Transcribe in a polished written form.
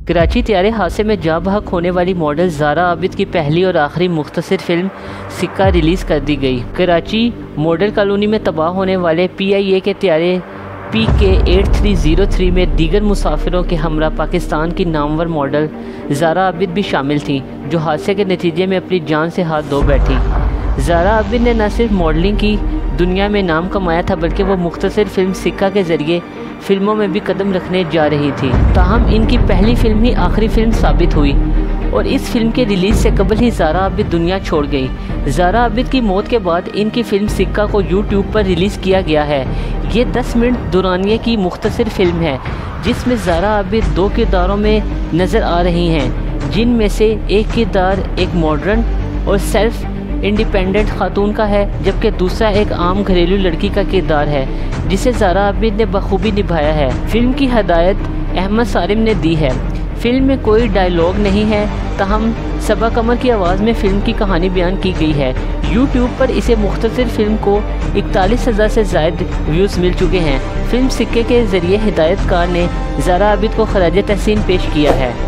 कराची त्यारे हादसे में जाँ बहक होने वाली मॉडल ज़ारा आबिद की पहली और आखिरी मुख्तसर फिल्म सिक्का रिलीज़ कर दी गई। कराची मॉडल कॉलोनी में तबाह होने वाले PIA के त्यारे PK8303 में दीगर मुसाफिरों के हमरा पाकिस्तान की नामवर मॉडल ज़ारा आबिद भी शामिल थीं, जो हादसे के नतीजे में अपनी जान से हाथ धो बैठी। ज़ारा आबिद ने न सिर्फ मॉडलिंग की दुनिया में नाम कमाया था, बल्कि वो मुख्तसर फिल्म सिक्का के ज़रिए फिल्मों में भी कदम रखने जा रही थी। ताहम इनकी पहली फिल्म ही आखिरी फिल्म साबित हुई और इस फिल्म के रिलीज़ से कबल ही ज़ारा आबिद दुनिया छोड़ गई। ज़ारा आबिद की मौत के बाद इनकी फिल्म सिक्का को YouTube पर रिलीज़ किया गया है। ये 10 मिनट दुरानिये की मुख्तसर फिल्म है, जिसमें ज़ारा आबिद 2 किरदारों में नज़र आ रही हैं, जिनमें से एक किरदार एक मॉडर्न और सेल्फ इंडिपेंडेंट खातून का है, जबकि दूसरा एक आम घरेलू लड़की का किरदार है, जिसे ज़ारा आबिद ने बखूबी निभाया है। फिल्म की हदायत अहमद सारिम ने दी है। फिल्म में कोई डायलॉग नहीं है, ताहम सबा कमर की आवाज़ में फ़िल्म की कहानी बयान की गई है। YouTube पर इसे मुख्तसर फिल्म को 41,000 से ज़ायद व्यूज़ मिल चुके हैं। फिल्म सिक्के के ज़रिए हिदायतकार ने ज़ारा आबिद को खराज तहसीन पेश किया है।